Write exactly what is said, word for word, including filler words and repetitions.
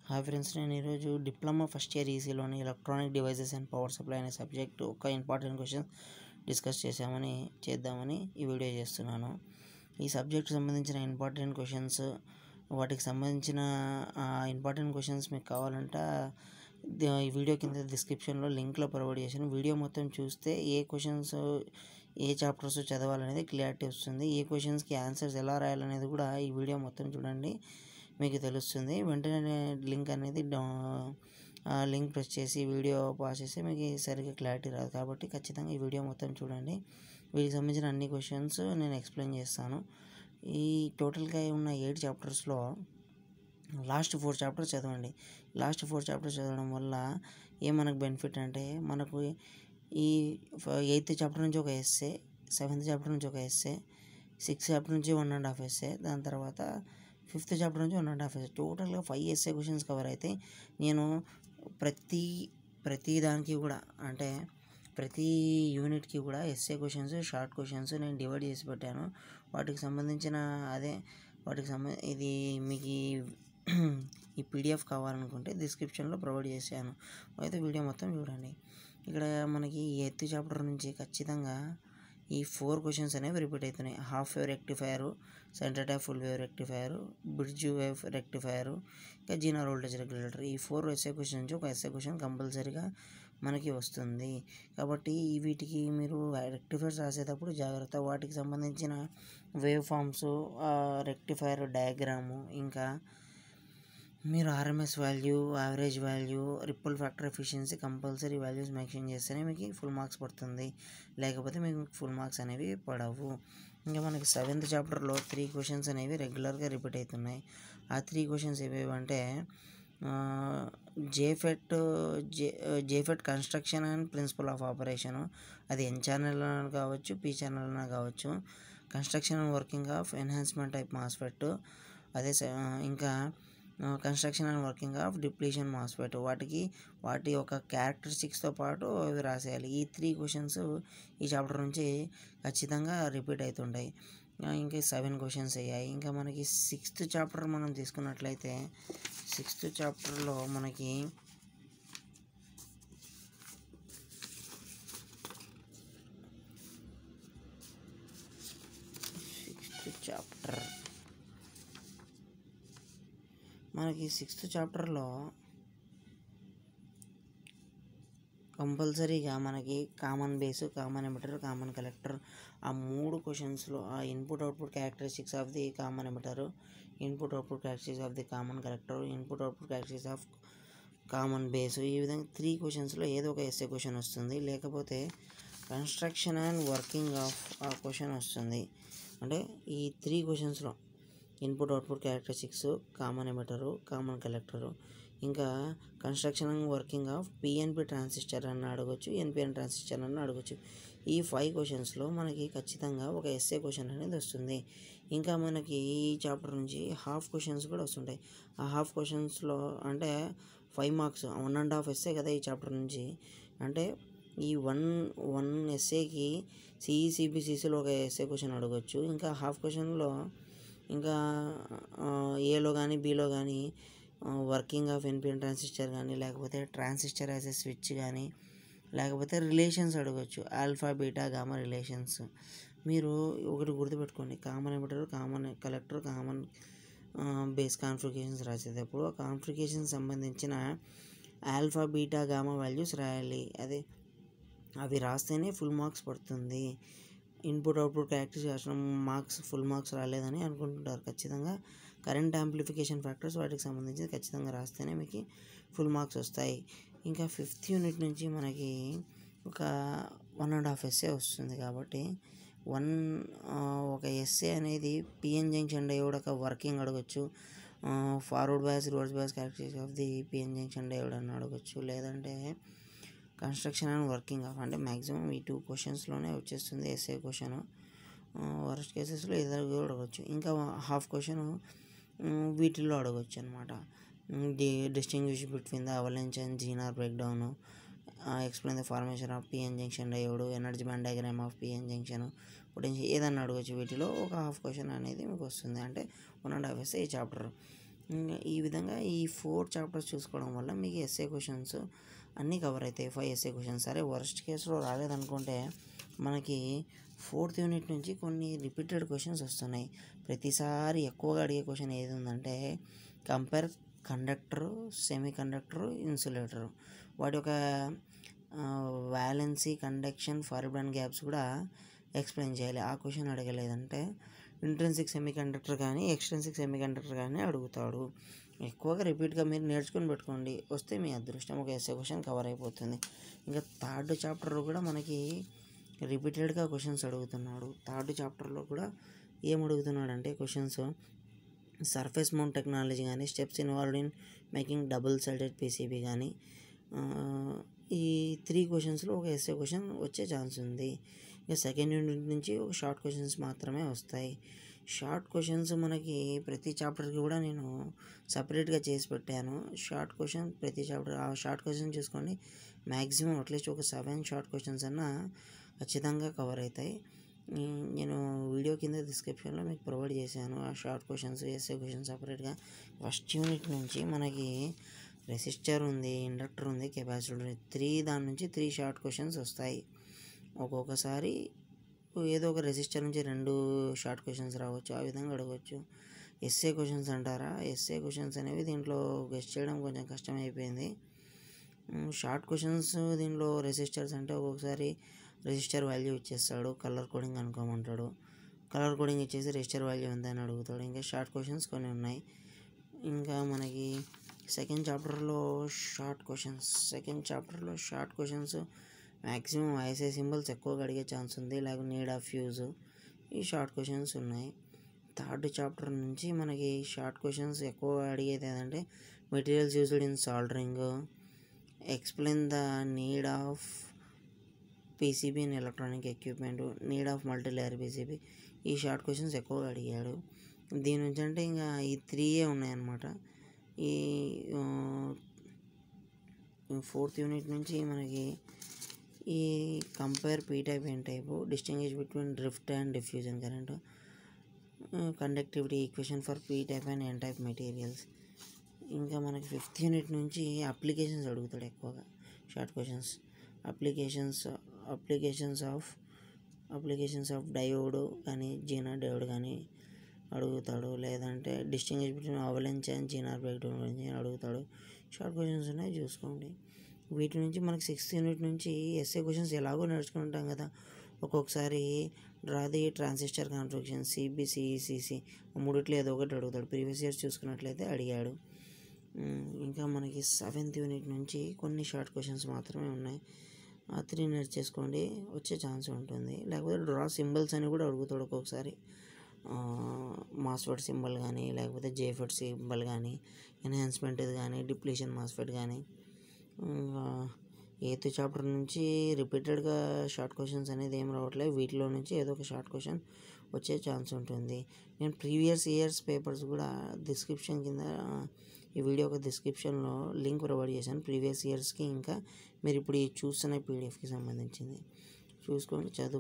Hi friends, నేను ఈరోజు diploma first year ఈసీలోని electronic devices and power supply అనే సబ్జెక్ట్ ఒక ఇంపార్టెంట్ క్వశ్చన్ డిస్కస్ చేసామని చేద్దామని ఈ వీడియో చేస్తున్నాను. ఈ సబ్జెక్ట్ సంబంధించిన ఇంపార్టెంట్ క్వశ్చన్స్, వాటికి సంబంధించిన ఇంపార్టెంట్ క్వశ్చన్స్ మీకు కావాలంటే ఈ వీడియో కింద డిస్క్రిప్షన్లో లింక్లో ప్రొవైడ్ చేశాను. వీడియో మొత్తం చూస్తే ఏ క్వశ్చన్స్ ఏ చాప్టర్స్ చదవాలనేది క్లారిటీ వస్తుంది. ఏ క్వశ్చన్స్కి ఆన్సర్స్ ఎలా రాయాలనేది కూడా ఈ వీడియో మొత్తం చూడండి, మీకు తెలుస్తుంది. వెంటనే లింక్ అనేది లింక్ ప్రెస్ చేసి వీడియో పాస్ చేస్తే మీకు సరిగ్గా క్లారిటీ రాదు. కాబట్టి ఖచ్చితంగా ఈ వీడియో మొత్తం చూడండి. వీటికి సంబంధించిన అన్ని క్వశ్చన్స్ నేను ఎక్స్ప్లెయిన్ చేస్తాను. ఈ టోటల్గా ఉన్న ఎయిట్ చాప్టర్స్లో లాస్ట్ ఫోర్ చాప్టర్స్ చదవండి. లాస్ట్ ఫోర్ చాప్టర్స్ చదవడం వల్ల ఏ మనకు బెనిఫిట్ అంటే, మనకు ఈ ఎయిత్ చాప్టర్ నుంచి ఒక ఎస్సే, సెవెంత్ చాప్టర్ నుంచి ఒక ఎస్సే, సిక్స్త్ చాప్టర్ నుంచి వన్ అండ్ హాఫ్ ఎస్సే, దాని తర్వాత ఫిఫ్త్ చాప్టర్ నుంచి వన్ అండ్ హాఫ్ ఎస్సే, టోటల్గా ఫైవ్ ఎస్సే క్వశ్చన్స్ కవర్ అయితే నేను ప్రతి ప్రతి దానికి కూడా అంటే ప్రతి యూనిట్కి కూడా ఎస్సే క్వశ్చన్స్, షార్ట్ క్వశ్చన్స్ నేను డివైడ్ చేసి పెట్టాను. వాటికి సంబంధించిన అదే వాటికి సంబంధ ఇది మీకు ఈ పీడిఎఫ్ కావాలనుకుంటే డిస్క్రిప్షన్లో ప్రొవైడ్ చేశాను. అయితే వీడియో మొత్తం చూడండి. ఇక్కడ మనకి ఎయిత్ చాప్టర్ నుంచి ఖచ్చితంగా ఈ ఫోర్ క్వశ్చన్స్ అనేవి రిపీట్ అవుతున్నాయి. Half wave rectifier, centre tap full wave rectifier, bridge wave rectifier, ఇంకా జీనర్ వోల్టేజ్ రెగ్యులేటర్. ఈ ఫోర్ ఎస్ఏ క్వశ్చన్ నుంచి ఒక ఎస్ఏ క్వశ్చన్ కంపల్సరీగా మనకి వస్తుంది. కాబట్టి వీటికి మీరు రెక్టిఫైర్స్ రాసేటప్పుడు జాగ్రత్త. వాటికి సంబంధించిన వేవ్ ఫామ్స్, రెక్టిఫైర్ డయాగ్రాము, ఇంకా మీరు RMS value, average value, ripple factor efficiency compulsory values mention చేస్తేనే మీకు ఫుల్ మార్క్స్ పడుతుంది. లేకపోతే మీకు ఫుల్ మార్క్స్ అనేవి పడవు. ఇంకా మనకి సెవెంత్ చాప్టర్లో త్రీ క్వశ్చన్స్ అనేవి రెగ్యులర్గా రిపీట్ అవుతున్నాయి. ఆ త్రీ క్వశ్చన్స్ ఏవేవంటే JFET J JFET construction and principle of operation, అది ఎన్ ఛానల్ కావచ్చు, పీ ఛానల్ కావచ్చు. Construction and working of enhancement type MOSFET, అదే ఇంకా construction and working of depletion MOSFET. వాటికి వాటి యొక్క క్యారెక్టరిస్టిక్స్తో పాటు అవి రాసేయాలి. ఈ త్రీ క్వశ్చన్స్ ఈ చాప్టర్ నుంచి ఖచ్చితంగా రిపీట్ అవుతుంటాయి. ఇంకా సెవెన్ క్వశ్చన్స్ అయ్యాయి. ఇంకా మనకి సిక్స్త్ చాప్టర్ మనం తీసుకున్నట్లయితే సిక్స్త్ చాప్టర్లో మనకి సిక్స్త్ చాప్టర్ మనకి సిక్స్త్ చాప్టర్లో కంపల్సరీగా మనకి common base, common emitter, common collector, ఆ మూడు క్వశ్చన్స్లో ఆ input output characteristics of the common emitter, input output characteristics of the common collector, input output characteristics of common base, ఈ విధంగా త్రీ క్వశ్చన్స్లో ఏదో ఒక ఎస్ఏ క్వశ్చన్ వస్తుంది. లేకపోతే కన్స్ట్రక్షన్ అండ్ వర్కింగ్ ఆఫ్ ఆ క్వశ్చన్ వస్తుంది. అంటే ఈ త్రీ క్వశ్చన్స్లో input output characteristics, common emitter, common collector, ఇంకా construction and working of PNP transistor అన్న అడగొచ్చు, ఎన్పిఎన్ ట్రాన్సిస్టర్ అన్న అడగొచ్చు. ఈ ఫైవ్ క్వశ్చన్స్లో మనకి ఖచ్చితంగా ఒక ఎస్ఏ క్వశ్చన్ అనేది వస్తుంది. ఇంకా మనకి ఈ చాప్టర్ నుంచి హాఫ్ క్వశ్చన్స్ కూడా వస్తుంటాయి. ఆ హాఫ్ క్వశ్చన్స్లో అంటే five marks, one and half essay కదా ఈ చాప్టర్ నుంచి. అంటే ఈ వన్ వన్ ఎస్ఏకి సిఈసిబిసిసిలో ఒక ఎస్ఏ క్వశ్చన్ అడగొచ్చు. ఇంకా హాఫ్ క్వశ్చన్లో ఇంకా ఏలో కానీ బీలో కానీ వర్కింగ్ ఆఫ్ ఎన్పిఎన్ ట్రాన్సిస్టర్ కానీ, లేకపోతే ట్రాన్సిస్టర్ యాజ్ ఎ స్విచ్ కానీ, లేకపోతే రిలేషన్స్ అడగచ్చు, ఆల్ఫా బీటా గామా రిలేషన్స్. మీరు ఒకటి గుర్తుపెట్టుకోండి, common emitter, common collector, common base configurations రాసేటప్పుడు ఆ కాన్ఫిగరేషన్ సంబంధించిన ఆల్ఫా బీటా గామా వాల్యూస్ రాయాలి. అదే అవి రాస్తేనే ఫుల్ మార్క్స్ పడుతుంది. ఇన్పుట్ అవుట్పుట్ క్యారెక్టర్స్ రాసిన మార్క్స్ ఫుల్ మార్క్స్ రాలేదని అనుకుంటుంటారు. ఖచ్చితంగా కరెంట్ యాంప్లిఫికేషన్ ఫ్యాక్టర్స్ వాటికి సంబంధించి ఖచ్చితంగా రాస్తేనే మీకు ఫుల్ మార్క్స్ వస్తాయి. ఇంకా ఫిఫ్త్ యూనిట్ నుంచి మనకి ఒక వన్ అండ్ హాఫ్ ఎస్ఏ వస్తుంది. కాబట్టి వన్ ఒక ఎస్ఏ అనేది పిఎన్ జంక్షన్ డయోడ్ ఒక వర్కింగ్ అడగచ్చు, forward bias, reverse bias characteristics of the PN junction diode అని అడగచ్చు. లేదంటే కన్స్ట్రక్షన్ అండ్ వర్కింగ్ ఆఫ్, అంటే మ్యాక్సిమం ఈ టూ క్వశ్చన్స్లోనే వచ్చేస్తుంది ఎస్ఏ క్వశ్చన్. వర్స్ట్ కేసెస్లో ఇద్దరు కూడా అడగచ్చు. ఇంకా హాఫ్ క్వశ్చన్ వీటిల్లో అడగచ్చు అనమాట. The distinguish between the avalanche and Zener break down, explain the formation of PN junction diode, energy band diagram of PN junction, potential, ఏదన్నా అడగచ్చు. వీటిలో ఒక హాఫ్ క్వశ్చన్ అనేది మీకు వస్తుంది. అంటే వన్ అండ్ హాఫ్ ఎస్ఏ ఈ చాప్టర్. ఈ విధంగా ఈ ఫోర్ చాప్టర్స్ చూసుకోవడం వల్ల మీకు ఎస్ఏ క్వశ్చన్స్ అన్నీ కవర్ అవుతాయి. Five essay questions. సరే వర్స్ట్ కేసులో రాలేదనుకుంటే మనకి ఫోర్త్ యూనిట్ నుంచి కొన్ని రిపీటెడ్ క్వశ్చన్స్ వస్తున్నాయి. ప్రతిసారి ఎక్కువగా అడిగే క్వశ్చన్ ఏది ఉందంటే compare conductor, semi conductor, insulator, వాటి యొక్క valency, conduction, forward and gaps కూడా ఎక్స్ప్లెయిన్ చేయాలి. ఆ క్వశ్చన్ అడగలేదంటే ఇంట్రెన్సిక్ సెమీ కండక్టర్ కానీ ఎక్స్ట్రెన్సిక్ సెమీ కండక్టర్ కానీ అడుగుతాడు. ఎక్కువగా రిపీట్గా మీరు నేర్చుకుని పెట్టుకోండి, వస్తే మీ అదృష్టం, ఒక ఎస్ఏ క్వశ్చన్ కవర్ అయిపోతుంది. ఇంకా థర్డ్ చాప్టర్లో కూడా మనకి రిపీటెడ్గా క్వశ్చన్స్ అడుగుతున్నాడు. థర్డ్ చాప్టర్లో కూడా ఏం అడుగుతున్నాడు అంటే క్వశ్చన్స్ సర్ఫేస్ మౌంట్ టెక్నాలజీ కానీ, steps involved in making double sided PCB కానీ, ఈ త్రీ క్వశ్చన్స్లో ఒక ఎస్ఏ క్వశ్చన్ వచ్చే ఛాన్స్ ఉంది. ఇక సెకండ్ యూనిట్ నుంచి ఒక షార్ట్ క్వశ్చన్స్ మాత్రమే వస్తాయి. షార్ట్ క్వశ్చన్స్ మనకి ప్రతి చాప్టర్కి కూడా నేను సపరేట్గా చేసి పెట్టాను. షార్ట్ క్వశ్చన్ ప్రతి చాప్టర్, ఆ షార్ట్ క్వశ్చన్ చూసుకోండి, మ్యాక్సిమం అట్లీస్ట్ ఒక సెవెన్ షార్ట్ క్వశ్చన్స్ అన్నా ఖచ్చితంగా కవర్ అవుతాయి. నేను వీడియో కింద డిస్క్రిప్షన్లో మీకు ప్రొవైడ్ చేశాను ఆ షార్ట్ క్వశ్చన్స్, ఎస్ఏ క్వశ్చన్స్ సపరేట్గా. ఫస్ట్ యూనిట్ నుంచి మనకి రెసిస్టర్ ఉంది, ఇండక్టర్ ఉంది, కెపాసిటర్ ఉంది, త్రీ దాని నుంచి త్రీ షార్ట్ క్వశ్చన్స్ వస్తాయి. ఒక్కొక్కసారి ఏదో ఒక రెసిస్టర్ నుంచి రెండు షార్ట్ క్వశ్చన్స్ రావచ్చు, ఆ విధంగా అడగవచ్చు. ఎస్ఏ క్వశ్చన్స్ అంటారా, ఎస్ఏ క్వశ్చన్స్ అనేవి దీంట్లో గెస్ట్ చేయడం కొంచెం కష్టమైపోయింది. షార్ట్ క్వశ్చన్స్ దీంట్లో రెసిస్టర్స్ అంటే ఒక్కొక్కసారి రెసిస్టర్ వాల్యూ ఇచ్చేస్తాడు, కలర్ కోడింగ్ అనుకోమంటాడు, కలర్ కోడింగ్ ఇచ్చేసి రెసిస్టర్ వాల్యూ ఎంత అని అడుగుతాడు. ఇంకా షార్ట్ క్వశ్చన్స్ కొన్ని ఉన్నాయి. ఇంకా మనకి సెకండ్ చాప్టర్లో షార్ట్ క్వశ్చన్స్ సెకండ్ చాప్టర్లో short questions maximum ISI symbols ఎక్కువగా అడిగే ఛాన్స్ ఉంది, లేకపోతే నీడ్ ఆఫ్ ఫ్యూజ్, ఈ షార్ట్ క్వశ్చన్స్ ఉన్నాయి. థర్డ్ చాప్టర్ నుంచి మనకి షార్ట్ క్వశ్చన్స్ ఎక్కువ అడిగేది ఏంటంటే materials used in soldering, explain the need of PCB and electronic equipment, need of multi layer PCB, ఈ షార్ట్ క్వశ్చన్స్ ఎక్కువగా అడిగాడు. దీని నుంచి అంటే ఇంకా ఈ త్రీయే ఉన్నాయన్నమాట. ఈ ఫోర్త్ యూనిట్ నుంచి మనకి ఈ compare P type N type, distinguish between drift and diffusion current, conductivity equation for P type and N type materials. ఇంకా మనకి ఫిఫ్త్ యూనిట్ నుంచి అప్లికేషన్స్ అడుగుతాడు ఎక్కువగా short questions. Applications applications of applications of diode కానీ zener diode కానీ అడుగుతాడు, లేదంటే distinguish between avalanche and Zener break down గురించి అడుగుతాడు. షార్ట్ క్వశ్చన్స్ ఉన్నాయి, చూసుకోండి. వీటి నుంచి మనకి సిక్స్త్ యూనిట్ నుంచి ఎస్ఏ క్వశ్చన్స్ ఎలాగో నేర్చుకుంటాం కదా, ఒక్కొక్కసారి రాది ట్రాన్సిస్టర్ కాన్ఫిగరేషన్, సిబిసిఈసిసి మూడిట్లో ఏదో ఒకటి అడుగుతాడు. ప్రీవియస్ ఇయర్స్ చూసుకున్నట్లయితే అడిగాడు. ఇంకా మనకి సెవెంత్ యూనిట్ నుంచి కొన్ని షార్ట్ క్వశ్చన్స్ మాత్రమే ఉన్నాయి. ఆ త్రీ నేర్చేసుకోండి, వచ్చే ఛాన్స్ ఉంటుంది. లేకపోతే డ్రా సింబల్స్ అని కూడా అడుగుతాడు ఒక్కొక్కసారి, మాస్ఫెట్ సింబల్ కానీ, లేకపోతే జేఫెట్ సింబల్ కానీ, ఎన్హాన్స్మెంట్ కానీ, డిప్లీషన్ మాస్ఫెట్ కానీ. ఎయిత్ చాప్టర్ నుంచి రిపీటెడ్గా షార్ట్ క్వశ్చన్స్ అనేది ఏం రావట్లేదు, వీటిలో నుంచి ఏదో ఒక షార్ట్ క్వశ్చన్ వచ్చే ఛాన్స్ ఉంటుంది. నేను ప్రీవియస్ ఇయర్స్ పేపర్స్ కూడా డిస్క్రిప్షన్ కింద ఈ వీడియో ఒక డిస్క్రిప్షన్లో లింక్ ప్రొవైడ్ చేశాను ప్రీవియస్ ఇయర్స్కి, ఇంకా మీరు ఇప్పుడు ఈ చూస్తున్న పీడిఎఫ్కి సంబంధించింది చూసుకొని చదువు.